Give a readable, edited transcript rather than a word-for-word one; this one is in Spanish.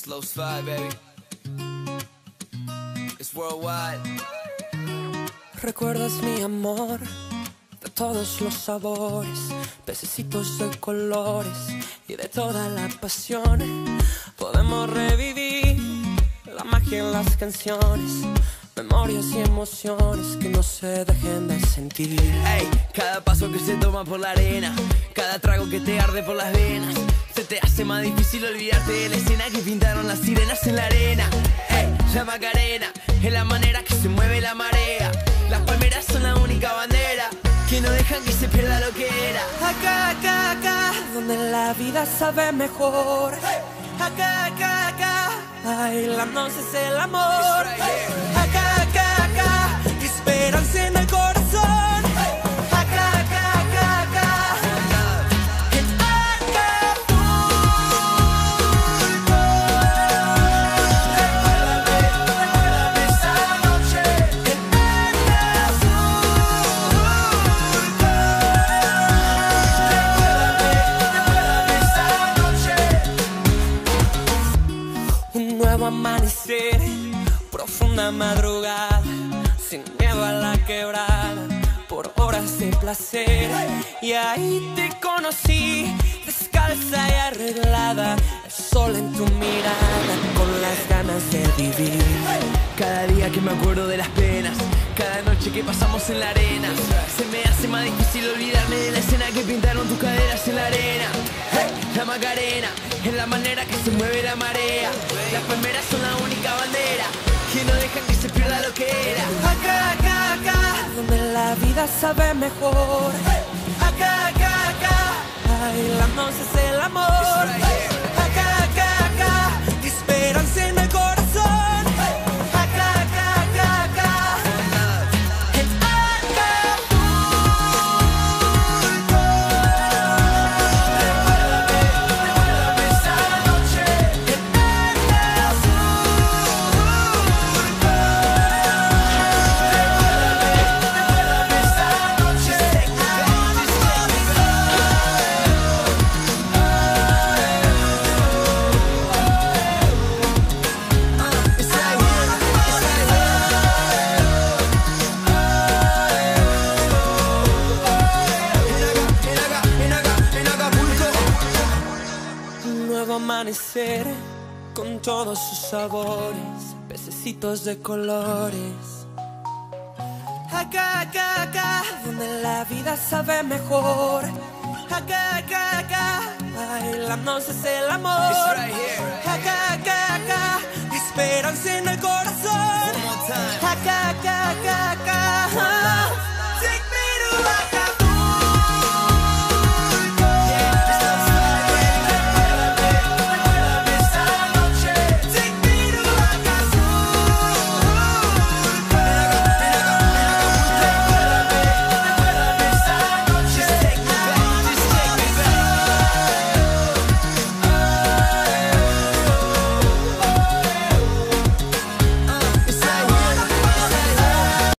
Slow slide, baby. It's worldwide. Recuerdas mi amor de todos los sabores, pececitos de colores y de toda la pasión. Podemos revivir la magia en las canciones, memorias y emociones que no se dejen de sentir. Ey, cada paso que se toma por la arena, cada trago que te arde por las venas, se te hace más difícil olvidarte de la escena que pintaron las sirenas en la arena. Ey, la Macarena es la manera que se mueve la marea. Las palmeras son la única bandera que no dejan que se pierda lo que era. Acá, acá, acá, donde la vida sabe mejor. Acá, acá, acá, bailando es el amor. Acá, acá, acá, esperanza en el corazón. Acá, acá, acá, acá, en Acapulco. Recuérdame esa noche en Recuérdame esa noche. Un nuevo amanecer, profunda madrugada, sin miedo a la quebrada, por horas de placer. Y ahí te conocí, descalza y arreglada, el sol en tu mirada, con las ganas de vivir. Cada día que me acuerdo de las penas, cada noche que pasamos en la arena, se me hace más difícil olvidarme de la escena que pintaron tus caderas en la arena. Hey, la Macarena es la manera que se mueve la marea. Las palmeras son la única bandera que no dejan que se pierda lo que era. Acá, acá, acá, donde la vida sabe mejor. Acá, acá, acá, bailando es el amor. Acá, acá, acá, esperanza en el corazón. Acá, acá, acá, acá, en Acapulco. Recuérdame esa noche en Recuérdame esa noche en Un nuevo amanecer con todos sus sabores, pececitos de colores. Acá, acá, acá, donde la vida sabe mejor. Acá, acá, acá, bailando es el amor. Acá, acá,